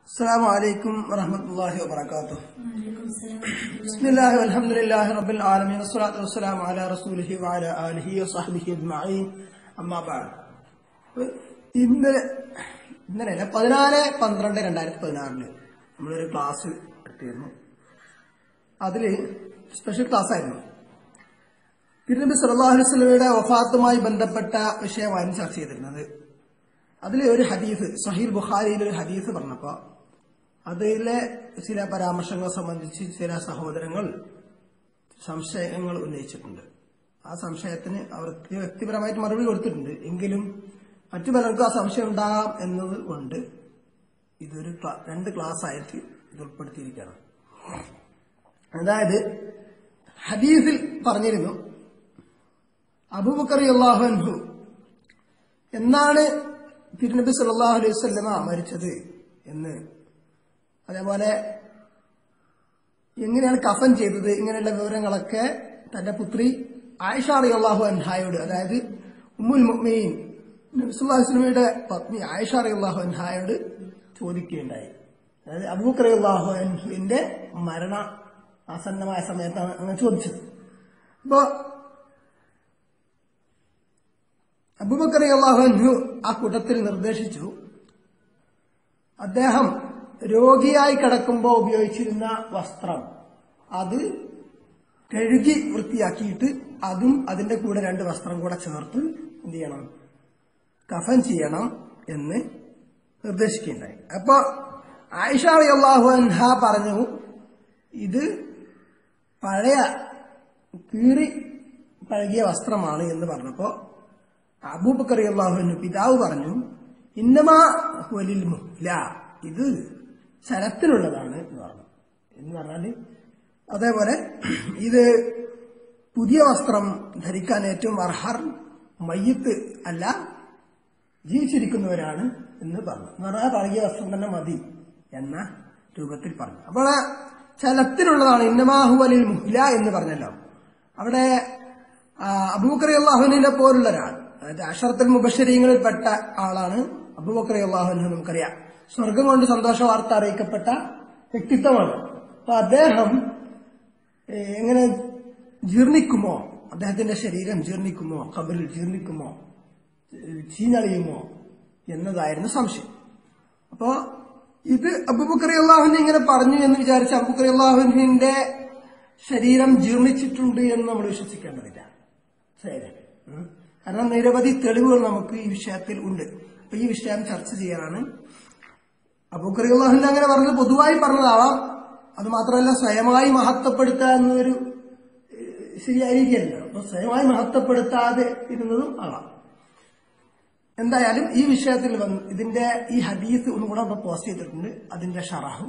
السلام عليكم ورحمة الله وبركاته. بسم الله والحمد لله رب العالمين والصلاة والسلام على رسوله وعلى آله وصحبه أجمعين. أما بعد. ഇന്നലെ 14/12/2016 നമ്മളൊരു ക്ലാസ് എടുത്തിരുന്നു. അതില് സ്പെഷ്യൽ ക്ലാസ് ആയിരുന്നു. തിരുനബി സല്ലല്ലാഹു അലൈഹി വസല്ലമയുടെ വഫാത്തുമായി ബന്ധപ്പെട്ട വിഷയമായിരുന്നു ചർച്ച ചെയ്തിരുന്നത്. അതിലെ ഒരു ഹദീസ് സഹീഹ് ബുഖാരിയിലെ ഒരു ഹദീസ് പറഞ്ഞപ്പോ അതിലെ ചില പരാമർശങ്ങളെ സംബന്ധിച്ച് ചില സഹോദരങ്ങൾ സംശയങ്ങൾ ഉന്നയിച്ചിട്ടുണ്ട്. ആ സംശയത്തിന് അവർക്ക് വ്യക്തിപരമായിട്ട് മറുപടി കൊടുത്തിട്ടുണ്ട്. എങ്കിലും മറ്റു പലർക്കും ആ സംശയം ഉണ്ടാകാം എന്നത് കൊണ്ട് ഇതൊരു 2 ക്ലാസ് ആയിട്ട് ഇത് ഉൾപ്പെടുത്തിയിരിക്കുകയാണ്. അതായത് ഹദീസിൽ പറഞ്ഞിരുന്നു, അബൂബക്കർ റളിയല്ലാഹു അൻഹു എന്നാണ് തിരുനബി സല്ലല്ലാഹു അലൈഹി വസല്ലമ മരിച്ചത് എന്ന്, അതേപോലെ എങ്ങനെയാണ് കഫൻ ചെയ്തത്, ഇങ്ങനെയുള്ള വിവരങ്ങളൊക്കെ തന്റെ പുത്രി ആയിഷ റളിയല്ലാഹു അൻഹായോട്, അതായത് ഉമ്മുൽ മുഅ്മിനീൻ നബി സല്ലല്ലാഹു അലൈഹി വസല്ലമയുടെ പത്നി ആയിഷ റളിയല്ലാഹു അൻഹായോട് ചോദിക്കുകയുണ്ടായി. അതായത് അബൂബക്കർ റളിയല്ലാഹു അൻഹുവിന്റെ മരണ ആസന്നമായ സമയത്താണ് അങ്ങനെ ചോദിച്ചത്. അപ്പോ അബൂബക്കർ റളിയല്ലാഹു അൻഹു ആ കൂട്ടത്തിൽ നിർദ്ദേശിച്ചു, അദ്ദേഹം രോഗിയായി കിടക്കുമ്പോൾ ഉപയോഗിച്ചിരുന്ന വസ്ത്രം അത് കഴുകി വൃത്തിയാക്കിയിട്ട് അതും അതിന്റെ കൂടെ 2 വസ്ത്രം കൂടെ ചേർത്ത് എന്ത് ചെയ്യണം, കഫൻ ചെയ്യണം എന്ന് നിർദ്ദേശിക്കുകയുണ്ടായി. അപ്പൊ ആയിഷ റളിയല്ലാഹു അൻഹ പറഞ്ഞു, ഇത് പഴയ കീറി പഴകിയ വസ്ത്രമാണ് എന്ന് പറഞ്ഞപ്പോ അബൂബക്കർ റളിയല്ലാഹു അൻഹു പിതാവ് പറഞ്ഞു, ഇന്നമാ വലിൽ മുഹ്ല, ഇത് ശരത്തിനുള്ളതാണ് എന്ന് പറഞ്ഞു. എന്ന് പറഞ്ഞാല് അതേപോലെ ഇത് പുതിയ വസ്ത്രം ധരിക്കാൻ ഏറ്റവും അർഹർ മയ്യത്ത് അല്ല, ജീവിച്ചിരിക്കുന്നവരാണ് എന്ന് പറഞ്ഞു. എന്ന് പറഞ്ഞാൽ പഴകിയ വസ്ത്രം തന്നെ മതി എന്ന രൂപത്തിൽ പറഞ്ഞു. അപ്പോൾ ശരത്തിനുള്ളതാണ് ഇന്നമാഹു വലിൽ മുഹ്ല എന്ന് പറഞ്ഞല്ലോ. അവിടെ അബൂബക്കർ റളിയല്ലാഹു അൻഹുവിനെ പോലുള്ള ഒരാൾ, അതായത് അശറത്തുൽ മുബശ്ശരീങ്ങളിൽ പെട്ട ആളാണ് അബൂബക്കർ റളിയല്ലാഹു അൻഹു. നമുക്കറിയാം, സ്വർഗം കൊണ്ട് സന്തോഷ വാർത്ത അറിയിക്കപ്പെട്ട വ്യക്തിത്വമാണ്. അപ്പൊ അദ്ദേഹം എങ്ങനെ ജീർണിക്കുമോ, അദ്ദേഹത്തിന്റെ ശരീരം ജീർണിക്കുമോ, ഖബറിൽ ജീർണിക്കുമോ, ചീഞ്ഞളിയുമോ എന്നതായിരുന്നു സംശയം. അപ്പോ ഇത് അബൂബക്കർ റളിയല്ലാഹു അൻഹു ഇങ്ങനെ പറഞ്ഞു എന്ന് വിചാരിച്ച് അബൂബക്കർ റളിയല്ലാഹു അൻഹുവിന്റെ ശരീരം ജീർണിച്ചിട്ടുണ്ട് എന്ന് നമ്മൾ വിശ്വസിക്കേണ്ടതില്ല. ശരി, കാരണം നിരവധി തെളിവുകൾ നമുക്ക് ഈ വിഷയത്തിൽ ഉണ്ട്. അപ്പൊ ഈ വിഷയം ചർച്ച ചെയ്യാനാണ് അബൂബക്കർ റളിയല്ലാഹു അൻഹു അങ്ങനെ പറഞ്ഞത്. പൊതുവായി പറഞ്ഞതാവാം, അത് മാത്രമല്ല സ്വയമായി മഹത്വപ്പെടുത്തുക എന്നൊരു ശരിയായിരിക്കില്ല. അപ്പൊ സ്വയമായി മഹത്വപ്പെടുത്താതെ ഇരുന്നതും ആവാം. എന്തായാലും ഈ വിഷയത്തിൽ ഇതിന്റെ ഈ ഹദീസ് ഒന്നുകൂടെ നമ്മൾ പോസ്റ്റ് ചെയ്തിട്ടുണ്ട്. അതിന്റെ ഷറഹും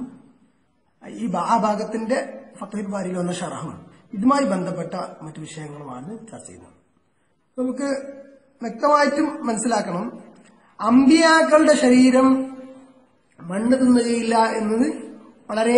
ആ ഭാഗത്തിന്റെ ഫത്ഹുൽ ബാരിയിൽ വന്ന ഷറഹും ഇതുമായി ബന്ധപ്പെട്ട മറ്റു വിഷയങ്ങളുമാണ് ചർച്ച ചെയ്യുന്നത്. നമുക്ക് വ്യക്തമായിട്ടും മനസ്സിലാക്കണം, അമ്പിയാക്കളുടെ ശരീരം മണ്ണ് തിന്നുകയില്ല എന്നത് വളരെ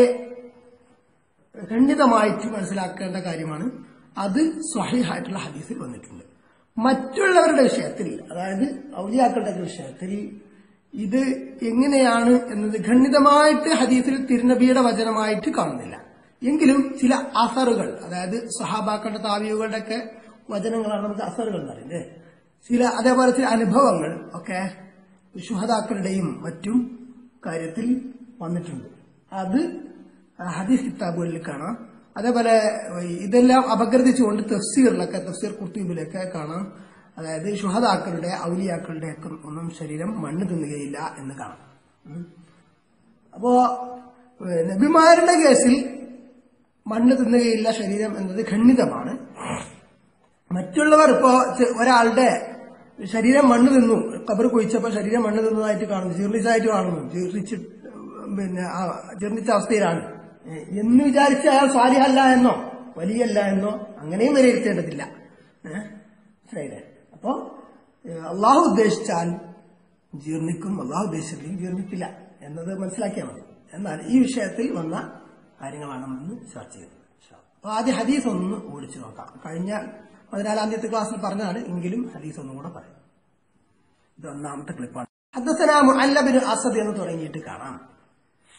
ഖണ്ഡിതമായിട്ട് മനസ്സിലാക്കേണ്ട കാര്യമാണ്. അത് സ്വഹീഹായിട്ടുള്ള ഹദീസിൽ വന്നിട്ടുണ്ട്. മറ്റുള്ളവരുടെ വിഷയത്തിൽ, അതായത് ഔലിയാക്കളുടെ വിഷയത്തിൽ ഇത് എങ്ങനെയാണ് എന്നത് ഖണ്ഡിതമായിട്ട് ഹദീസിൽ തിരുനബിയുടെ വചനമായിട്ട് കാണുന്നില്ല. എങ്കിലും ചില അസറുകൾ, അതായത് സഹാബാക്കളുടെ താബികളുടെ ഒക്കെ വചനങ്ങളാണ് നമുക്ക് അസറുകൾ എന്ന് പറയുന്നത്. അതേപോലെ ചില അനുഭവങ്ങൾ ഒക്കെ ശുഹദാക്കളുടെയും മറ്റും കാര്യത്തിൽ വന്നിട്ടുണ്ട്. അത് ഹദീസ് കിതാബുകളിൽ കാണാം. അതേപോലെ ഇതെല്ലാം അപഗ്രഥിച്ചുകൊണ്ട് തഫ്സീറിലൊക്കെ, തഫ്സീർ ഖുർത്തുബിലൊക്കെ കാണാം. അതായത് ശുഹദാക്കളുടെ ഔലിയാക്കളുടെ ഒക്കെ ഒന്നും ശരീരം മണ്ണ് തിന്നുകയില്ല എന്ന് കാണാം. അപ്പോ നബിമാരുടെ കേസിൽ മണ്ണ് തിന്നുകയില്ല ശരീരം എന്നത് ഖണ്ഡിതമാണ്. മറ്റുള്ളവർ ഇപ്പോ ഒരാളുടെ ശരീരം മണ്ണ് തിന്നു, ഖബർ കുഴിച്ചപ്പോൾ ശരീരം മണ്ണ് തിന്നതായിട്ട് കാണുന്നു, ജീർണിച്ചായിട്ട് കാണുന്നു, ജീർണിച്ച അവസ്ഥയിലാണ് എന്ന് വിചാരിച്ച് അയാൾ സ്വാലിഹല്ല എന്നോ വലിയല്ല എന്നോ അങ്ങനെയും വിലയിരുത്തേണ്ടതില്ല. ശരി, അപ്പോ അള്ളാഹു ഉദ്ദേശിച്ചാൽ ജീർണിക്കും, അള്ളാഹു ഉദ്ദേശിച്ചില്ലെങ്കിൽ ജീർണിക്കില്ല എന്നത് മനസ്സിലാക്കിയാൽ മതി. എന്നാൽ ഈ വിഷയത്തിൽ വന്ന കാര്യങ്ങളാണ് നമ്മൾ ചർച്ച ചെയ്യുന്നത്. അപ്പൊ ആദ്യം ഹദീസ് ഒന്ന് ഓടിച്ചു നോക്കാം. കഴിഞ്ഞ 14ാമത്തെ ക്ലാസ്സിൽ പറഞ്ഞതാണ്, എങ്കിലും ഹദീസ് ഒന്നും കൂടെ പറയാം. ഇത് 1ാമത്തെ ക്ലിപ്പാണ്. ഹദ്ദസനാ മുഅല്ല ബിൻ അസദ് എന്ന് തുടങ്ങിയിട്ട് കാണാം.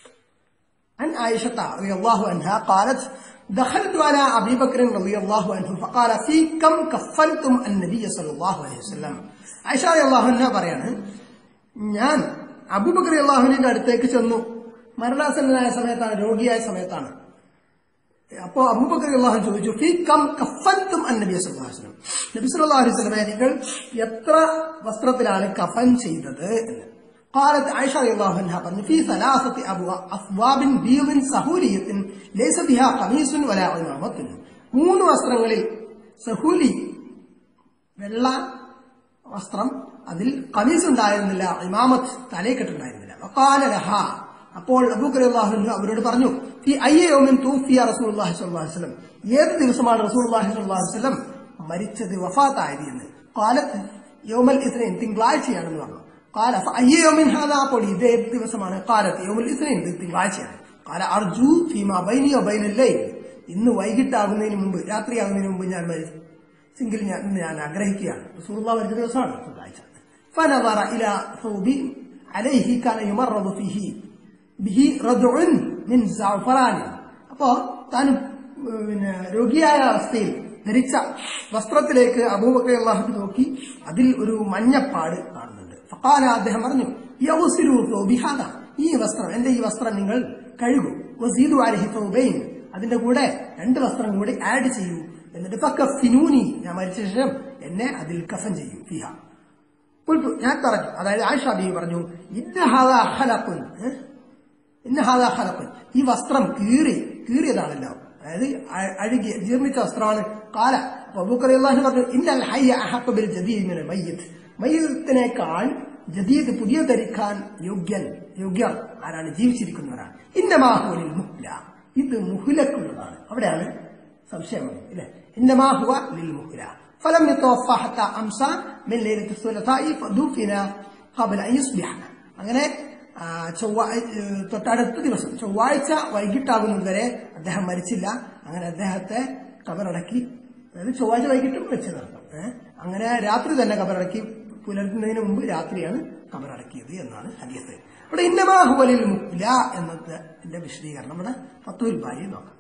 عن عائشة رضي الله عنها قالت دخلت على أبي بكر رضي الله عنه فقال في كم كفنتم النبي صلى الله عليه وسلم. ആയിഷ റളിയല്ലാഹു അൻഹ പറയാണ്, ഞാൻ അബൂബക്കർ റളിയല്ലാഹുവിന്റെ അടുത്തേക്ക് ചെന്നു. മരണാസന്നനായ സമയത്താണ്, രോഗിയായ സമയത്താണ്. അപ്പോ അബൂബക്കർ റളിയല്ലാഹു ചോദിച്ചു, ഫീ കം കഫൻതും അന്നബി സല്ലല്ലാഹു അലൈഹി വസല്ലം, നബി സല്ലല്ലാഹു അലൈഹി വസല്ലം നിങ്ങൾ എത്ര വസ്ത്രത്തിലാണ് കഫൻ ചെയ്തത് എന്ന്. قالت عائشة رضي الله عنها പറഞ്ഞു, في ثلاثة أثواب بيض سهولية ليس بها قميص ولا عمامة. 3 വസ്ത്രങ്ങളിൽ സഹൂലി വെള്ള വസ്ത്രം, അതിൽ ഖമീസ് ഉണ്ടായിരുന്നില്ല, ഇമാമത്ത് തലയിക്കെട്ടുണ്ടായിരുന്നില്ല. وقال لها, അപ്പോൾ അബൂബക്കർ റളിയല്ലാഹു അൻഹു അവരോട് പറഞ്ഞു, في أي يوم توفي رسول الله صلى الله عليه وسلم, ഏത് ദിവസമാണ് റസൂലുള്ളാഹി സ്വല്ലല്ലാഹു അലൈഹി വസല്ലം മരിച്ചത്, വഫാത്തായത് എന്ന്. قالت يوم الاثنين, തിങ്കളാഴ്ചയാണെന്ന് പറഞ്ഞു. قال فأي يوم هذا, അപ്പോൾ ഇത് ഏത് ദിവസമാണ്. قالت يوم الاثنين, തിങ്കളാഴ്ചയാണ്. قال أرجو فيما بيني وبين الليل, ഇന്ന് വൈകിട്ടാകുന്നതിന് മുമ്പ്, രാത്രിയാകുന്നതിന് മുമ്പ് ഞാൻ മരിച്ചെങ്കിൽ ഞാൻ ആഗ്രഹിക്കുകയാണ്. റസൂലുള്ളാഹി മരിച്ച ദിവസമാണ് തിങ്കളാഴ്ച. فنظر إلى ثوب عليه كان يمرض فيه به رضع من زعفران. അപ്പോ താൻ രോഗിയായ അവസ്ഥയിൽ ധരിച്ച വസ്ത്രത്തിലേക്ക് അബൂബക്കർ റളിയല്ലാഹു അൻഹു നോക്കി, അതിൽ ഒരു മഞ്ഞപ്പാട് കാണുന്നുണ്ട്. ഫഖാല, അദ്ദേഹം പറഞ്ഞു, യഗ്സിലു ബിഹാദ, ഈ വസ്ത്രം, എന്റെ ഈ വസ്ത്രം നിങ്ങൾ കഴുകൂ. വസീദു അലൈഹി തൗബൈൻ, അതിന്റെ കൂടെ 2 വസ്ത്രം കൂടി ആഡ് ചെയ്യൂ. എന്നിട്ട് ഫകഫിനൂനി, ഞാൻ മരിച്ച ശേഷം എന്നെ അതിൽ കഫൻ ചെയ്യൂ. ഫിഹ, ഞാൻ പറഞ്ഞു, അതായത് ആയിഷ ബീവി പറഞ്ഞു, ഇന്നഹാദാ ഖലഖുൻ, ഈ വസ്ത്രം കീറിയതാണല്ലോ, അതായത് അഴുകിയ ജീർണിച്ച വസ്ത്രമാണ്. കാല, അബൂബക്കർ റളിയല്ലാഹു അൻഹു പറഞ്ഞു, ഇന്നൽ ഹയ്യ അഹഖു ബിൽ ജദീദ് മിനൽ മയ്യിത്ത്, മയ്യിത്തിനേക്കാൾ ജദീദ് പുതിയ ധരിക്കാൻ യോഗ്യർ ആരാണ്, ജീവിച്ചിരിക്കുന്നവരാണ്. ഇന്നമാ ഹുവ ലിൽ മുഹ്ല, ഇത് മുഹ്ലക്കുള്ളതാണ്. അവിടെയാണ് സംശയം ഇല്ലേ. ഇന്നമാ ഹുവ ലിൽ മുഹ്ല ഫലം യതവഫ ഹത്താ അംസ മിൻ ലൈലത്തി സുലതാഇ ഫദുഫിന ഖബല അൻ യുസ്ബിഹ. അങ്ങനെ തൊട്ടടുത്ത ദിവസം ചൊവ്വാഴ്ച വൈകിട്ടാകുന്നതുവരെ അദ്ദേഹം മരിച്ചില്ല. അങ്ങനെ അദ്ദേഹത്തെ കബറടക്കി, അതായത് ചൊവ്വാഴ്ച വൈകിട്ടും വെച്ച് നടത്തും. അങ്ങനെ രാത്രി തന്നെ കബറടക്കി, പുലർത്തുന്നതിന് മുമ്പ് രാത്രിയാണ് കബറടക്കിയത് എന്നാണ് ഹദീസ്. അവിടെ ഇന്നമാ ഹുവ ലിൽ മുഹ്ല എന്നതിന്റെ വിശദീകരണം നമ്മുടെ ഫത്ഹുൽ ബാരി നോക്കാം.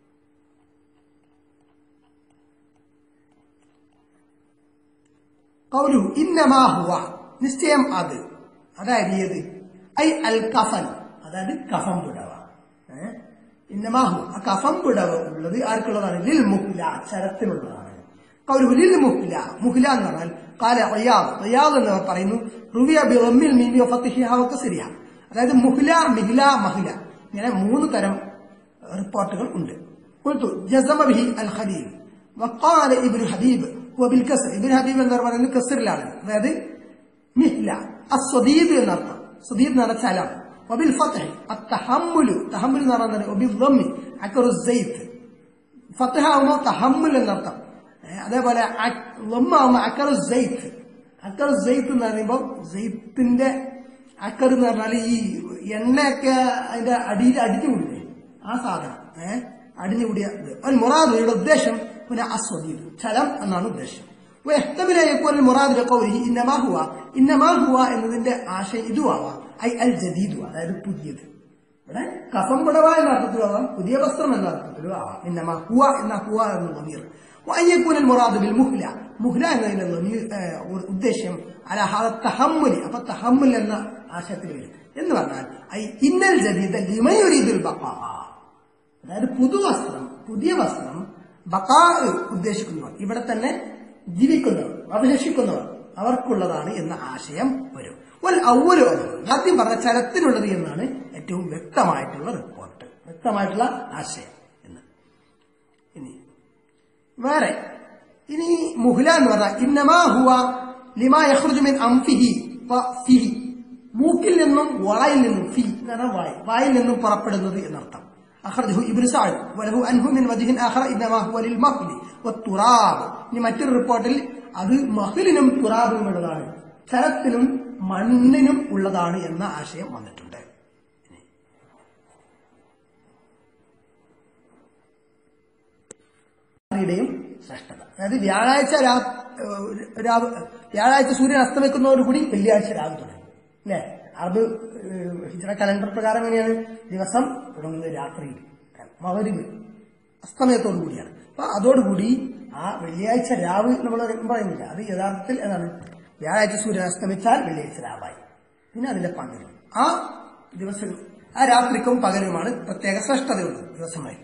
ഖൗലുഹു ഇന്നമാ ഹുവ, നിശ്ചയം അത്, അതായത് ഏത്, ഐ അൽ കഫൻ, അതായത് കഫം പുടവ. ഇന്നമാ ഹുവ, ആ കഫം പുടവ ഉള്ളത് ആർക്കുള്ളതാണ്, ലിൽ മുഹ്ല, ചരത്തിനുള്ളതാണ്. ഖൗലുഹു ലിൽ മുഹ്ല, മുഹ്ല എന്ന് പറഞ്ഞാൽ ഖാല ഖിയാദ് എന്നവർ പറയുന്നു, റുവിയ ബി ദമ്മിൽ മീമി വ ഫത്ഹിഹ വ കസ്രിഹ, അതായത് മുഹ്ല, മിഹ്ല, മഹ്ല, ഇങ്ങനെ 3 തരം റിപ്പോർട്ടുകൾ ഉണ്ട്. ഖുൽതു ജസമ ബിഹി അൽ ഖലീൽ വഖാല ഇബ്നു ഹബീബ് ഹുവ ബിൽ കസ്ർ, ഇബ്നു ഹബീബ് എന്നവർ പറയുന്നത് കസ്റിലാണ്, അതായത് മിഹ്ല അസ്സദീദ് എന്നർത്ഥം, സദീദ് എന്ന് പറഞ്ഞാൽ ചലം. വബിൽ ഫത്ഹി അത്തഹമ്മുലു, തഹമ്മുൽ എന്ന് പറഞ്ഞാൽ വബിൽ ദമ്മി അക്റു സൈത്ത്, ഫത്ഹ ആവുമ്പോൾ തഹമ്മുൽ എന്നർത്ഥം. അതേപോലെ ലമ്മാവുമ്പോൾ അക്റു സൈത്ത്, അക്റു സൈത്ത് എന്ന് പറയുമ്പോൾ സൈത്തിന്റെ അക്കർ എന്ന് പറഞ്ഞാൽ ഈ എണ്ണയൊക്കെ അതിന്റെ അടിയിൽ അടിഞ്ഞുകൂടില്ലേ, ആ സാധനം അടിഞ്ഞുകൂടിയ ഇത്. അൽ മുറാദ്, ഇവിടെ ഉദ്ദേശം പിന്നെ അസ്വദീദ്, ചലം എന്നാണ് ഉദ്ദേശം. മുറാദ് ബിഖൗലിഹി ഇന്നമാ ഹുവ, ഇന്നമാ ഹുവ എന്നതിന്റെ ആശയം ഇതുവാവാം, ഐ അൽ ജദീദു, അതായത് പുതിയത്. ഇവിടെ കഫം പുടവ എന്ന അർത്ഥത്തിലാവാം, പുതിയ വസ്ത്രം എന്ന അർത്ഥത്തിലും ആവാം. ഇന്നമാ ഹുവ എന്ന ഹുവ എന്ന ദമീർ. വഅയ്യകൂന അൽ മുറാദ് ബിൽ മുഹ്ല, മുഹ്ല എന്നതിന്റെ ഉദ്ദേശ്യം അല ഹാദ തഹമ്മുലി, അപ്പൊ തഹമ്മുൽ എന്ന ആശയത്തിൽ വരും. എന്ന് പറഞ്ഞാൽ ഐ ഇന്നൽ ജദീദ ലിമൻ യുരീദുൽ ബഖാ, അതായത് പുതുവസ്ത്രം, പുതിയ വസ്ത്രം, ബഖാ ഉദ്ദേശിക്കുന്നവർ, ഇവിടെ തന്നെ ജീവിക്കുന്നവർ, അവശേഷിക്കുന്നവർ, അവർക്കുള്ളതാണ് എന്ന ആശയം വരും. വൽ അവ്വലു, ആദ്യം പറഞ്ഞ ചലത്തിനുള്ളത് എന്നാണ് ഏറ്റവും വ്യക്തമായിട്ടുള്ള റിപ്പോർട്ട്, വ്യക്തമായിട്ടുള്ള ആശയം എന്ന്. ഇനി വേറെ, ഇനി മുഹ്ല എന്ന് പറഞ്ഞാൽ ഇന്നമാ ഹുവ ലിമാ യഖ്റുജു മിൻ അൻഫിഹി ഫിഹി, മൂക്കിൽ നിന്നും വായിൽ നിന്നും, ഫി എന്ന് പറഞ്ഞാൽ വായിൽ നിന്നും പുറപ്പെടുന്നത് എന്നർത്ഥം. അഖ്റജഹു ഇബ്നു സഅദ് വലഹു അൻഹു മിൻ വജ്ഹിൻ ആഖറ ഇന്നമാ ഹുവ ലിൽ മഖ്ലി വത്തുറാബ്. ഇനി മറ്റൊരു റിപ്പോർട്ടിൽ അത് മഹ്ലിനും തുറാബിനും ഉള്ളതാണ്, ചരത്തിനും മണ്ണിനും ഉള്ളതാണ് എന്ന ആശയം വന്നിട്ടുണ്ട്. യും ശ്രേഷ്ഠത, അതായത് വ്യാഴാഴ്ച സൂര്യൻ അസ്തമിക്കുന്നതോടുകൂടി വെള്ളിയാഴ്ച രാവ് തുടങ്ങി അല്ലേ. അറബ് ഹിജ്റ കലണ്ടർ പ്രകാരം എങ്ങനെയാണ്? ദിവസം തുടങ്ങുന്നത് രാത്രിയിൽ, മഗ്‌രിബ് അസ്തമയത്തോടു കൂടിയാണ്. അപ്പൊ അതോടുകൂടി ആ വെള്ളിയാഴ്ച രാവ് നമ്മൾ പറയുന്നില്ല, അത് യഥാർത്ഥത്തിൽ എന്താണ്? വ്യാഴാഴ്ച സൂര്യൻ അസ്തമിച്ചാൽ വെള്ളിയാഴ്ച രാവായി. പിന്നെ അതിന്റെ പകരം ആ ദിവസങ്ങൾ, ആ രാത്രിക്കും പകലുമാണ് പ്രത്യേക ശ്രേഷ്ഠതയുള്ള ദിവസമായി.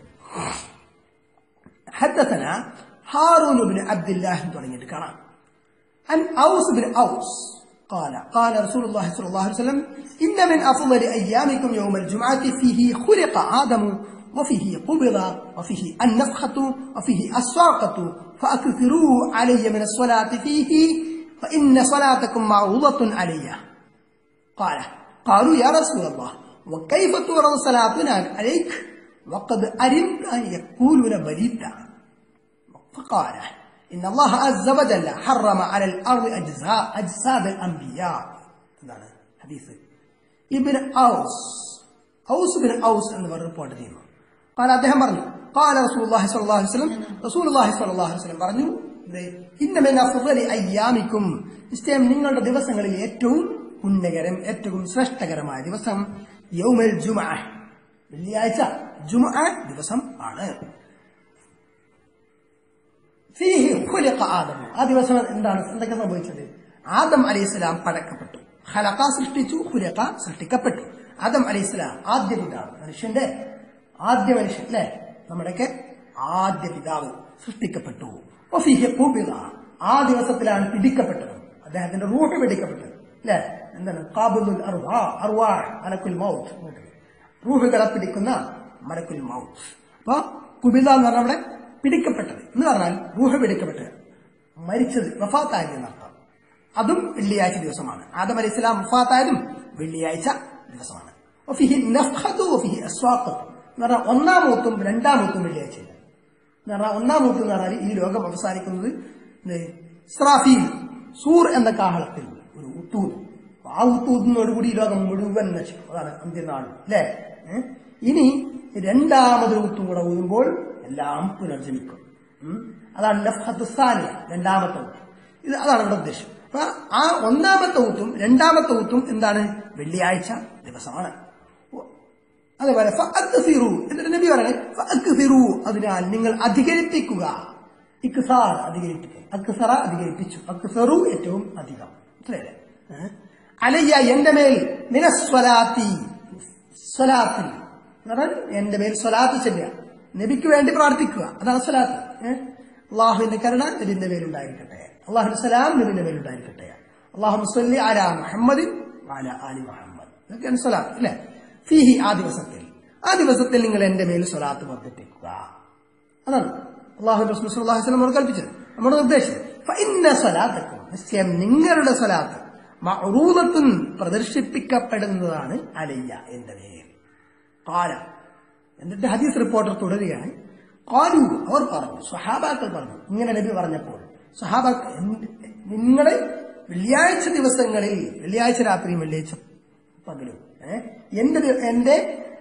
حدثنا هارون بن عبد الله തുടങ്ങിയിട്ട് കാണാം. عن أوس بن أوس قال قال رسول الله صلى الله عليه وسلم إن من أفضل أيامكم يوم الجمعة فيه خلق آدم وفيه قبض وفيه النفخة وفيه الصاعقة فأكثروا علي من الصلاة فيه فإن صلاتكم معروضة علي. قالوا يا رسول الله وكيف تعرض صلاتنا عليك وقد علمت أن يقولون بليتا. فقال إن الله عز وجل حرم على الأرض أجساد الأنبياء. حديث ابن أوس بن أوس أنه ريبورت ചെയ്യുന്നു. قال അദ്ദേഹം പറഞ്ഞു قال رسول الله صلى الله عليه وسلم رسول الله صلى الله عليه وسلم പറഞ്ഞു إن من أفضل أيامكم നിശ്ചയം നിങ്ങളുടെ ദിവസങ്ങളിൽ ഏറ്റവും പുണ്യകരം ഏറ്റവും ശ്രേഷ്ഠകരമായ ദിവസം യൗമുൽ ജുമുഅ, വെള്ളിയാഴ്ച ജുമുഅ ദിവസം ആണ്. ഫീഹി ഖുലിഖ ആദം, ആ ദിവസം എന്തൊക്കെ സംഭവിച്ചത്? ആദം അലൈഹിസ്സലാം പടക്കപ്പെട്ടു. ഖലഖ സൃഷ്ടിച്ചു, ഖുലിഖ സൃഷ്ടിക്കപ്പെട്ടു. ആദം അലൈഹിസ്സലാം ആദ്യ പിതാവ്, മനുഷ്യന്റെ ആദ്യ മനുഷ്യൻ അല്ലെ, നമ്മുടെയൊക്കെ ആദ്യ പിതാവ് സൃഷ്ടിക്കപ്പെട്ടു. വഫീഹി ഖുബിള, ആ ദിവസത്തിലാണ് പിടിക്കപ്പെട്ടത്, അദ്ദേഹത്തിന്റെ റൂഹ് പിടിക്കപ്പെട്ടത് അല്ലെ. എന്താണ്? ഖാബിലുൽ അർവാഹ് മലക്കുൽ മൗത്ത്, റൂഹുകളെ പിടിക്കുന്ന മലക്കുൽ മൗത്ത്. അപ്പൊ കുബില എന്ന് പറഞ്ഞാൽ അവിടെ പിടിക്കപ്പെട്ടത് എന്ന് പറഞ്ഞാൽ റൂഹ് പിടിക്കപ്പെട്ടത്, മരിച്ചത്, വഫാത്തായത് എന്നർത്ഥം. അതും വെള്ളിയാഴ്ച ദിവസമാണ്. ആദം അലൈഹിസ്സലാം വഫാത്തായതും വെള്ളിയാഴ്ച ദിവസമാണ്. വഫീഹി നഫ്ഖതു വഫീഹി അസ്വാഖതു എന്ന് പറഞ്ഞാൽ ഒന്നാം മൂത്തും രണ്ടാം മൂത്തും വെള്ളിയാഴ്ചയില്ല എന്ന് പറഞ്ഞാൽ, ഒന്നാം മൂത്ത് എന്ന് പറഞ്ഞാൽ ഈ ലോകം അവസാനിക്കുന്നത് ഇസ്രാഫീൽ സൂർ എന്ന കാഹളത്തിൽ ഒരു ഉത്തൂത്, ആ ഉത്തൂതിനോടുകൂടി ഈ ലോകം മുഴുവൻ നശിക്കും. അതാണ് അന്ത്യനാൾ അല്ലെ. ഇനി രണ്ടാമതൊരു ഉത്തും കൂടെ ഊതുമ്പോൾ എല്ലാം പുനർജനിക്കും. അതാണ് നഫ്ഖത്തു സാനിയ, രണ്ടാമത്തെ ഊത്ത്. അതാണ് ഇവിടെ ഉദ്ദേശം. അപ്പൊ ആ ഒന്നാമത്തെ ഊത്തും രണ്ടാമത്തെ ഊത്തും എന്താണ്? വെള്ളിയാഴ്ച ദിവസമാണ്. അതേപോലെ ഫഅക്സിറു, എന്നിട്ട് നബി പറയണേ ഫഅക്സിറു, അതിനാൽ നിങ്ങൾ അധികരിപ്പിക്കുക. ഇക്സാർ അധികരിപ്പിക്കുക, അക്സറ അധികരിപ്പിച്ചു, അക്സറു ഏറ്റവും അധികം. മനസ്സിലായില്ലേ? അലയ്യ എന്റെ മേൽ മിനസ്വലാത്തി, സ്വലാത്തിൽ എന്ന് പറഞ്ഞാൽ എന്റെ മേൽ സ്വലാത്ത് ചെല്ലുക, നബിക്ക് വേണ്ടി പ്രാർത്ഥിക്കുക, അതാണ് സ്വലാത്ത്. അള്ളാഹുവിന്റെ കരുണ നബിന്റെ മേലുണ്ടായിരിക്കട്ടെ, അള്ളാഹുവിന്റെ സലാം നബിന്റെ മേലുണ്ടായിരിക്കട്ടെ, അല്ലാഹുമ്മ സ്വല്ലി അലാ മുഹമ്മദിൻ വഅലാ ആലി മുഹമ്മദ്, ഇതൊക്കെയാണ് സ്വലാത്ത് അല്ലെ. ഫീഹി, ആ ദിവസത്തിൽ നിങ്ങൾ എന്റെ മേൽ സ്വലാത്ത് വർദ്ധിപ്പിക്കുക. അതാണ് അള്ളാഹുവിന്റെ റസൂൽ സ്വല്ലല്ലാഹു അലൈഹി വസല്ലം കൽപ്പിച്ചത്, നമ്മുടെ നിർദ്ദേശം. ഫഇന്ന സ്വലാത്തക്കും, നിശ്ചയം നിങ്ങളുടെ സ്വലാത്ത് മഅറൂദത്തുൻ, പ്രദർശിപ്പിക്കപ്പെടുന്നതാണ്, അലയ്യ എന്റെ മേൽ. ഖാല, എന്നിട്ട് ഹദീസ് റിപ്പോർട്ടർ തുടരുകയാണ്. ഖാലു, അവർ പറഞ്ഞു, സ്വഹാബാക്കൾ പറഞ്ഞു. ഇങ്ങനെ നബി പറഞ്ഞപ്പോൾ സ്വഹാബാക്കൾ, നിങ്ങളെ വെള്ളിയാഴ്ച ദിവസങ്ങളിൽ, വെള്ളിയാഴ്ച രാത്രിയും വെള്ളിയാഴ്ച പകലും എന്റെ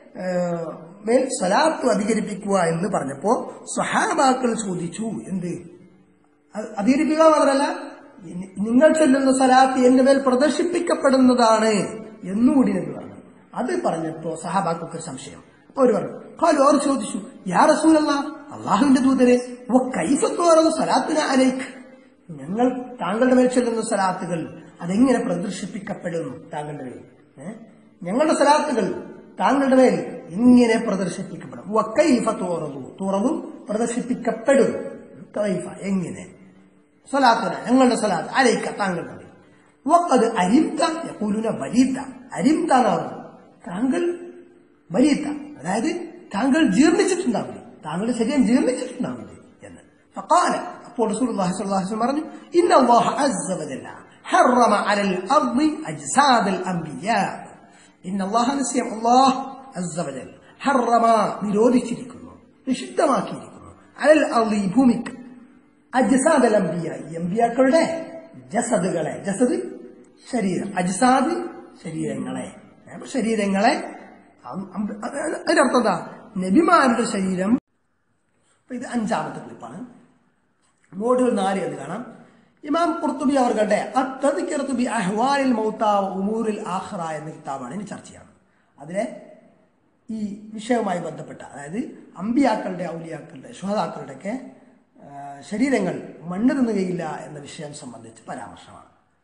മേൽ സ്വലാത്ത് അധികരിപ്പിക്കുക എന്ന് പറഞ്ഞപ്പോ സ്വഹാബാക്കൾ ചോദിച്ചു, എന്ത് അധികരിപ്പിക്കുക മാത്രമല്ല, നിങ്ങൾ ചൊല്ലുന്ന സ്വലാത്ത് എന്റെ മേൽ പ്രദർശിപ്പിക്കപ്പെടുന്നതാണ് എന്നുകൂടി നബി പറഞ്ഞു. അത് പറഞ്ഞപ്പോ സഹാബാക്കൾക്ക് സംശയം. അപ്പൊ അവർ പറഞ്ഞു, അവർ ചോദിച്ചു, യാ റസൂലല്ലാഹ്, അള്ളാഹുവിന്റെ ദൂതരെ, സ്വലാത്തുന അലൈക്ക്, ഞങ്ങൾ താങ്കളുടെ മേൽ ചൊല്ലുന്ന സ്വലാത്തുകൾ അതെങ്ങനെ പ്രദർശിപ്പിക്കപ്പെടും? താങ്കളുടെ മേൽ ഞങ്ങളുടെ സ്വലാത്തുകൾ താങ്കളുടെ മേൽ ഇങ്ങനെ പ്രദർശിപ്പിക്കപ്പെടും. തുറന്നു പ്രദർശിപ്പിക്കപ്പെടും. എങ്ങനെ? സ്വലാത്തുന, ഞങ്ങളുടെ സ്വലാത്ത് അലൈക്ക, താങ്കളുടെ മേൽ. വഖദ് അരിംത യഖൂലുന ബലീത, അരിംത എന്നാണ് താങ്കൾ, ബലീത അതായത് താങ്കൾ ജീർണിച്ചിട്ടുണ്ടാവില്ലേ, താങ്കളുടെ ശരീരം ജീർണിച്ചിട്ടുണ്ടാവില്ലേ എന്ന്. ഫഖാല, അപ്പോൾ റസൂലുള്ളാഹി സ്വല്ലല്ലാഹു അലൈഹി വസല്ലം പറഞ്ഞു, ഇന്നല്ലാഹ അസ്സ വജല്ല ഹറമ അലൽ അർളി അജ്സാദൽ അംബിയാ. ഇന്നല്ലാഹ, നിശ്ചയം അല്ലാഹ് അസ്സ വജല്ല ഹറമ, നിരോധിച്ചിരിക്കുന്നു, നിഷിദ്ധമാക്കിയിരിക്കുന്നു, അലൽ അർളി, ഭൂമിക്ക്, അജ്സാദൽ അംബിയാ, അംബിയാക്കളുടെ ജസദുകളെ, ജസദ് ശരീരം, അജ്സാദ് ശരീരങ്ങളെ, ശരീരങ്ങളെ, അതിനർത്ഥം എന്താ? നബിമാരുടെ ശരീരം. ഇത് 5ാമത്തെ ക്ലിപ്പാണ്. മോഡുകൾ 4 എന്ന് കാണാം. ഇമാം ഖുർത്തുബി അവരുടെ അത്തദ്കിറതു ബി അഹ്വാലിൽ മൗത വ ഉമൂരിൽ ആഖിറ എന്ന കിതാബാണ് ഇനി ചർച്ച ചെയ്യുന്നത്. അതിലെ ഈ വിഷയവുമായി ബന്ധപ്പെട്ട, അതായത് അമ്പിയാക്കളുടെ, ഔലിയാക്കളുടെ, ശുഹദാക്കളുടെ ഒക്കെ ശരീരങ്ങൾ മണ്ണ് തിന്നുകയില്ല എന്ന വിഷയം സംബന്ധിച്ച് പരാമർശമാണ്.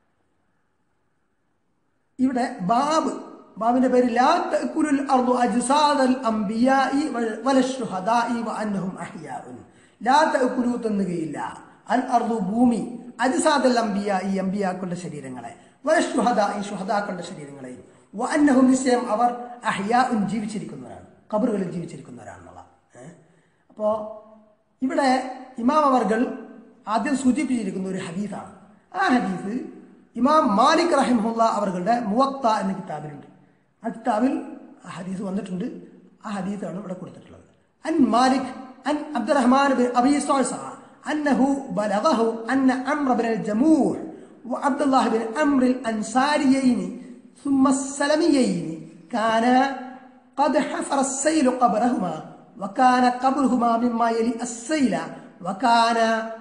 ഇവിടെ ബാബിന്റെ പേര് ലാ തഅകുലുൽ അർദു അജ്സാദൽ അംബിയാഇ വലശുഹദാഇ വഅന്നഹും അഹ്യാഉൻ. ലാ തഅകുലു തിന്നുകയില്ല അൽ അർദു ഭൂമി, അജ്സാദൽ അംബിയാഇ അംബിയാക്കളുടെ ശരീരങ്ങളെ, വലശുഹദാഇ ശുഹദാക്കളുടെ ശരീരങ്ങളെയും, വഅന്നഹും നിശ്ചയം അവർ അഹ്യാഉൻ ജീവിച്ചിരിക്കുന്നവരാണ്, ഖബറുകളിൽ ജീവിച്ചിരിക്കുന്നവരാണെന്നുള്ള. അപ്പോ ഇവിടെ ഇമാം അവർകൾ ആദ്യം സൂചിപ്പിച്ചിരിക്കുന്ന ഒരു ഹദീസാണ്. ആ ഹദീസ് ഇമാം മാലിക് റഹിമഹുല്ല അവരുടെ മുവത്ത എന്ന കിതാബിലുണ്ട്. ആ കിതാബിൽ ആ ഹദീസ് വന്നിട്ടുണ്ട്. ആ ഹദീസാണ് ഇവിടെ കൊടുത്തിട്ടുള്ളത്. അൻ മാലിക് അൻ അബ്ദുറഹ്മാൻ ബിൻ അബീ സഅസ അന്നഹു ബലഗഹു അന്ന അംർ ബിൻ അൽ-ജമൂഹ് വഅബ്ദുല്ലാഹ് ബിൻ അംർ അൽ-അൻസാരിയൈൻ ثم السلميين كان قد حفر السيل قبرهما وكان قبرهما مما يلي السيل وكان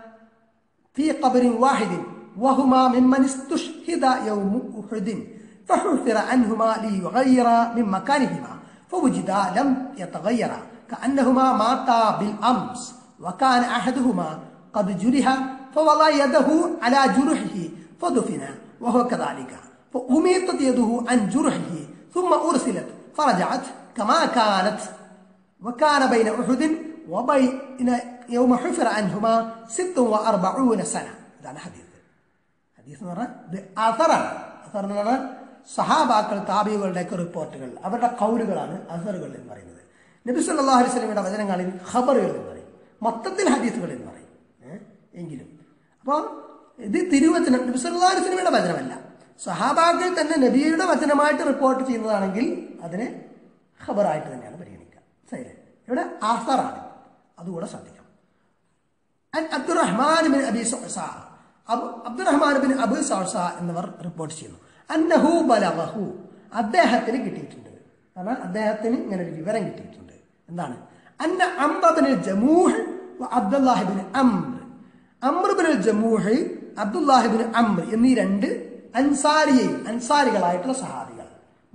في قبر واحد وهما ممن استشهد يوم أحد فحفر عنهما ليغير من مكانهما فوجدا لم يتغيرا كأنهما ماتا بالأمس وكان أحدهما قد جرح فوضع يده على جرحه فدفن وهو كذلك فأميطت يده عن جرحه ثم أرسلت فرجعت كما كانت وكان بين أحد وبين يوم حفر عنهما 46 سنة. هذا حديث എന്ന് പറഞ്ഞാൽ അസറാണ്. സഹാബാക്കൾ, താബികളുടെയൊക്കെ റിപ്പോർട്ടുകൾ, അവരുടെ കൗലുകളാണ് അസറുകൾ എന്ന് പറയുന്നത്. നബി സല്ലല്ലാഹു അലൈഹി വസല്ലമയുടെ വചനങ്ങളിൽ ഖബറുകൾ എന്ന് പറയും, മൊത്തത്തിൽ ഹദീസുകൾ എന്ന് പറയും. എങ്കിലും അപ്പോൾ ഇത് തിരുവചനം നബി സല്ലല്ലാഹു അലൈഹി വസല്ലമയുടെ വചനമല്ല, സഹാബാക്കൾ തന്നെ നബിയുടെ വചനമായിട്ട് റിപ്പോർട്ട് ചെയ്യുന്നതാണെങ്കിൽ അതിനെ ഖബറായിട്ട് തന്നെയാണ് പരിഗണിക്കുക. ശരി, ഇവിടെ ആസറാണ്, അതുകൂടെ ശ്രദ്ധിക്കണം. അബ്ദുറഹ്മാൻ ബിൻ അബീ സഅസ, അബ്ദുറഹ്മാൻ ബിൻ അബൂ സഅസ എന്നിവർ റിപ്പോർട്ട് ചെയ്യുന്നു. അന്നഹു ബലഗഹു, അദ്ദേഹത്തിന് കിട്ടിയിട്ടുണ്ട്. കാരണം അദ്ദേഹത്തിന് ഇങ്ങനെ ഒരു വിവരം കിട്ടിയിട്ടുണ്ട്. എന്താണ്? അന്ന അംർ ബിൻ ജമൂഹ് അബ്ദുല്ലാഹി ബിൻ അംർ ബിൻ ജമൂഹ് അബ്ദുല്ലാഹി ബിൻ അംർ എന്നീ രണ്ട് അൻസാരികളായിട്ടുള്ള സഹാബികൾ,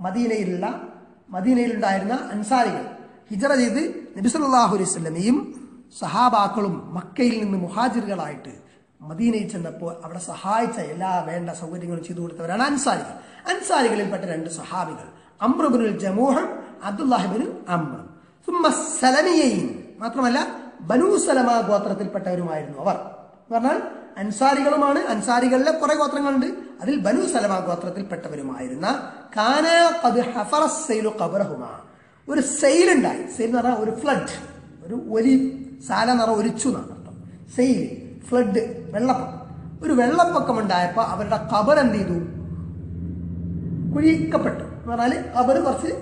മദീനയിലുണ്ടായിരുന്ന അൻസാരികൾ ഹിജറ ചെയ്ത് നബി സല്ലല്ലാഹു അലൈഹി വസല്ലമയും സഹാബാക്കളും മക്കയിൽ നിന്ന് മുഹാജിറുകളായിട്ട് മദീനയിൽ ചെന്നപ്പോൾ അവിടെ സഹായിച്ച എല്ലാ വേണ്ട സൗകര്യങ്ങളും ചെയ്തു കൊടുത്തവരാണ് അൻസാരികൾ. അൻസാരികളിൽപ്പെട്ട രണ്ട് സഹാബികൾ അംർ ഇബ്നുൽ ജമൂഹ്, അബ്ദുല്ലാഹി ഇബ്നു അംർ. സുമ്മ സലമിയൈൻ, മാത്രമല്ല ബനൂ സലമ ഗോത്രത്തിൽപ്പെട്ടവരുമായിരുന്നു അവർ. പറഞ്ഞാൽ അൻസാരികളുമാണ്. അൻസാരികളിലെ കുറെ ഗോത്രങ്ങളുണ്ട്, അതിൽ ബനൂ സലമ ഗോത്രത്തിൽപ്പെട്ടവരുമായിരുന്ന കാന ഖദ് ഹഫറ സൈലു ഖബറഹുമാ, ഒരു സെയിൽ ഉണ്ടായി. സെയിൽ എന്ന് പറഞ്ഞാൽ ഒരു ഫ്ലഡ്, ഒരു ഒലി സാല എന്ന് പറഞ്ഞാൽ ഒലിച്ചു എന്നാണ് അർത്ഥം. സെയിൽ, ഫ്ലഡ്, വെള്ളപ്പൊക്കം. ഒരു വെള്ളപ്പൊക്കം ഉണ്ടായപ്പോൾ അവരുടെ ഖബർ എന്ത് ചെയ്തു? കുഴിക്കപ്പെട്ടു. എന്ന് പറഞ്ഞാൽ ഖബർ കുറച്ച്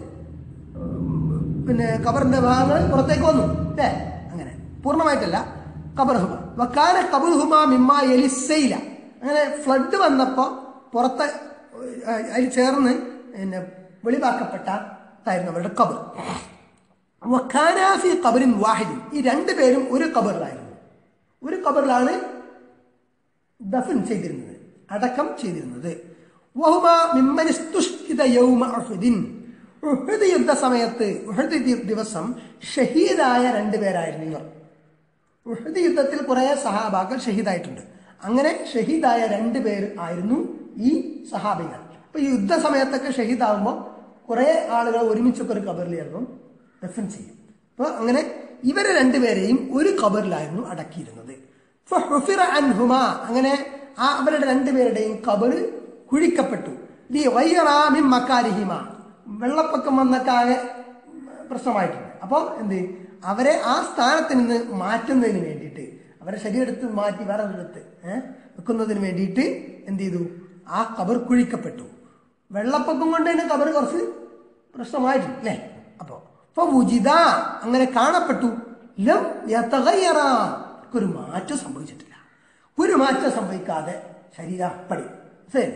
ഖബറിന്റെ ഭാഗങ്ങൾ പുറത്തേക്ക് വന്നു അല്ലേ? അങ്ങനെ പൂർണ്ണമായിട്ടല്ല. ഖബറുഹുമ വക്കാന ഖബറുഹുമാ മിമ്മാ യലിസൈല, അങ്ങനെ ഫ്ലഡ് വന്നപ്പോ പുറത്ത് അതിൽ ചേർന്ന് വെളിവാക്കപ്പെട്ടായിരുന്നു അവരുടെ ഖബർ. വക്കാന ഫീ ഖബറിൻ വാഹിദിൻ, ഈ രണ്ടുപേരും ഒരു ഖബറിലായിരുന്നു. ഒരു ഖബറിലാണ് ദഫൻ ചെയ്തിരുന്നത്, അടക്കം ചെയ്തിരുന്നത്. വഹുമാ മിമ്മൻ ഇസ്തുഷ്ഹിദ യൗമ ഉഹുദിൻ, ഉഹുദ് യുദ്ധ സമയത്ത്, ഉഹുദ് ദിവസം ഷഹീദായ രണ്ടുപേരായിരുന്നു ഇവർ. ഉഹുദ് യുദ്ധത്തിൽ കുറെ സഹാബാക്കൾ ഷഹീദായിട്ടുണ്ട്. അങ്ങനെ ഷഹീദായ രണ്ടുപേർ ആയിരുന്നു ഈ സഹാബികൾ. അപ്പൊ ഈ യുദ്ധ സമയത്തൊക്കെ ഷഹീദാകുമ്പോൾ കുറെ ആളുകൾ ഒരുമിച്ചൊക്കെ ഒരു ഖബറിലായിരുന്നു ദഫൻ ചെയ്യും. അപ്പൊ അങ്ങനെ ഇവരെ രണ്ടുപേരെയും ഒരു ഖബറിലായിരുന്നു അടക്കിയിരുന്നത്. ഫഹുഫിറ അൻഹുമാ, അങ്ങനെ അവരുടെ രണ്ടുപേരുടെയും ഖബർ കുഴിക്കപ്പെട്ടു. മിൻ മക്കാരിഹിമ, വെള്ളപ്പൊക്കം വന്നൊക്കെ ആകെ പ്രശ്നമായിട്ടുണ്ട്. അപ്പോൾ എന്ത്, അവരെ ആ സ്ഥാനത്ത് നിന്ന് മാറ്റുന്നതിന് വേണ്ടിയിട്ട്, അവരെ ശരീരത്ത് മാറ്റി വേറെ ഒരിടത്ത് വെക്കുന്നതിന് വേണ്ടിയിട്ട് എന്ത് ചെയ്തു? ആ ഖബർ കുഴിക്കപ്പെട്ടു. വെള്ളപ്പൊക്കം കൊണ്ട് തന്നെ ഖബർ കുറച്ച് പ്രശ്നമായിട്ടുണ്ട് അല്ലേ? അപ്പോ ഫവുജിദ, അങ്ങനെ കാണപ്പെട്ടു. ലം യതഗയ്യറ, ഒരു മാറ്റം സംഭവിച്ചിട്ടില്ല. ഒരു മാറ്റം സംഭവിക്കാതെ ശരീരം അപ്പടി ശരി.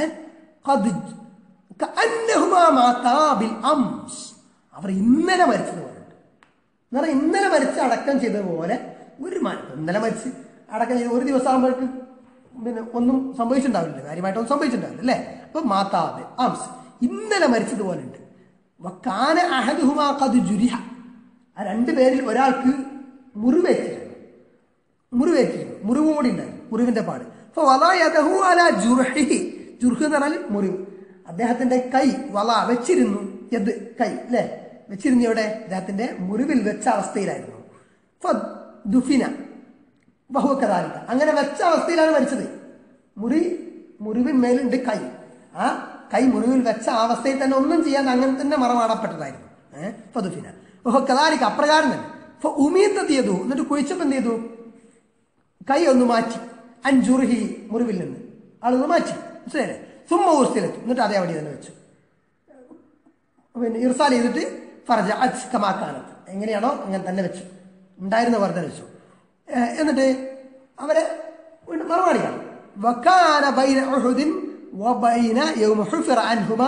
അവർ ഇന്നലെ മരിച്ചതുപോലെ, എന്ന് പറഞ്ഞാൽ ഇന്നലെ മരിച്ച് അടക്കം ചെയ്തതുപോലെ ഒരു മാറ്റം. ഇന്നലെ മരിച്ച് അടക്കം ചെയ്ത് ഒരു ദിവസം ആകുമ്പോഴേക്ക് പിന്നെ ഒന്നും സംഭവിച്ചിട്ടുണ്ടാവില്ല, കാര്യമായിട്ടൊന്നും സംഭവിച്ചിട്ടുണ്ടാവില്ല അല്ലേ. അപ്പൊ മാതാവ് ആംസ് ഇന്നലെ മരിച്ചതുപോലെ ഉണ്ട്. വക്കാന അഹദുഹുമാ ഖദ് ജുരിഹ, ആ രണ്ടുപേരിൽ ഒരാൾക്ക് മുറിവേറ്റിരുന്നു, മുറിവ് കൂടി ഉണ്ടായിരുന്നു, മുറിവിന്റെ പാട്. അപ്പൊ വലായദഹു അലാ ജുർഹിഹി, ജുർഹ് എന്ന് പറഞ്ഞാൽ മുറിവ്. അദ്ദേഹത്തിന്റെ കൈ വല വെച്ചിരുന്നു, യദ് കൈ അല്ലെ വെച്ചിരുന്നു ഇവിടെ, അദ്ദേഹത്തിന്റെ മുറിവിൽ വെച്ച അവസ്ഥയിലായിരുന്നു. ദുഫിന ബഹു കദാലിക, അങ്ങനെ വെച്ച അവസ്ഥയിലാണ് മരിച്ചത്. മുറിവിന്മേലുണ്ട് കൈ, ആ കൈ മുറിവിൽ വെച്ച അവസ്ഥയിൽ തന്നെ ഒന്നും ചെയ്യാൻ അങ്ങനെ തന്നെ മറമാടപ്പെട്ടതായിരുന്നു. ഫദുഫിന ബഹു കദാലിക, അപ്രകാരം തന്നെ. ഉമീത്ത് ചെയ്തു, എന്നിട്ട് കുഴിച്ചപ്പോൾ എന്ത് ചെയ്തു, കൈ ഒന്ന് മാറ്റി, അൻജുർഹി മുറിവിൽ നിന്ന് ആളൊന്ന് മാറ്റി, മനസ്സിലായില്ലേ. സുമ്മ ഊർത്തിലെത്തി, എന്നിട്ട് അതേ അവിടെ തന്നെ വെച്ചു, പിന്നെ ഇർസാൽ ചെയ്തിട്ട് ഫർജ അജ് കമാക്കാനത്ത്, എങ്ങനെയാണോ അങ്ങനെ തന്നെ വെച്ചു, ഉണ്ടായിരുന്ന വെറുതെ വെച്ചു. എന്നിട്ട് അവരെ മറുപടിയാണ് വകാന ബൈന ഉഹുദിൻ വബൈന യൗമ ഹുഫിറ അൻഹുമാ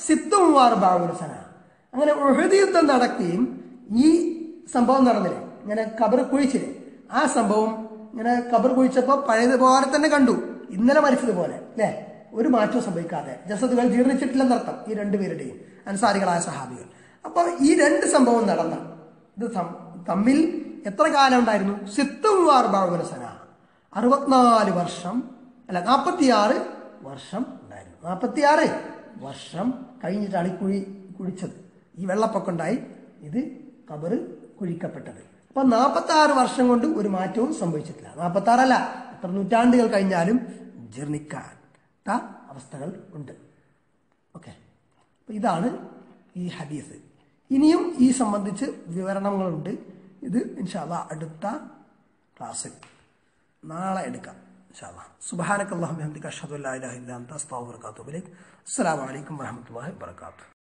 46 സന. അങ്ങനെ ഉഹുദ് യുദ്ധം നടക്കുകയും ഈ സംഭവം നടന്നില്ലേ, ഇങ്ങനെ ഖബർ കുഴിച്ചില്ലേ, ആ സംഭവം ഇങ്ങനെ ഖബർ കുഴിച്ചപ്പോൾ പഴയതുപോലെ തന്നെ കണ്ടു, ഇന്നലെ മരിച്ചതുപോലെ അല്ലെ, ഒരു മാറ്റവും സംഭവിക്കാതെ. ജസദുകൾ ജീർണിച്ചിട്ടില്ലെന്നർത്ഥം ഈ രണ്ടുപേരുടെയും, അൻസാരികളായ സഹാബികൾ. അപ്പൊ ഈ രണ്ട് സംഭവം നടന്ന ഇത് തമ്മിൽ എത്ര കാലം ഉണ്ടായിരുന്നു? 46 സന, 64 വർഷം അല്ല 46 വർഷം ഉണ്ടായിരുന്നു. 46 വർഷം കഴിഞ്ഞിട്ടാണ് ഈ കുഴിച്ചത്, ഈ വെള്ളപ്പൊക്കം ഉണ്ടായി ഇത് ഖബർ കുഴിക്കപ്പെട്ടത്. അപ്പൊ 46 വർഷം കൊണ്ട് ഒരു മാറ്റവും സംഭവിച്ചിട്ടില്ല. 46 അല്ല, എത്ര നൂറ്റാണ്ടുകൾ കഴിഞ്ഞാലും ജീർണിക്കാത്ത അവസ്ഥകൾ ഉണ്ട്. ഓക്കെ, അപ്പൊ ഇതാണ് ഈ ഹദീസ്. ഇനിയും ഈ സംബന്ധിച്ച് വിവരണങ്ങളുണ്ട്. ഇത് ഇൻഷാ അല്ലാഹ് അടുത്ത ക്ലാസ്സിൽ നാളെ എടുക്കാം ഇൻഷാ അല്ലാഹ്. സുബ്ഹാനക അല്ലാഹുമ്മ വബിഹംദിക അഷ്ഹദു അല്ലാ ഇലാഹ ഇല്ലാ അൻത അസ്തഗ്ഫിറുക വഅതൂബു ഇലൈക്. അസ്സലാമു അലൈക്കും വറഹ്മത്തുള്ളാഹി വബറകാതുഹു.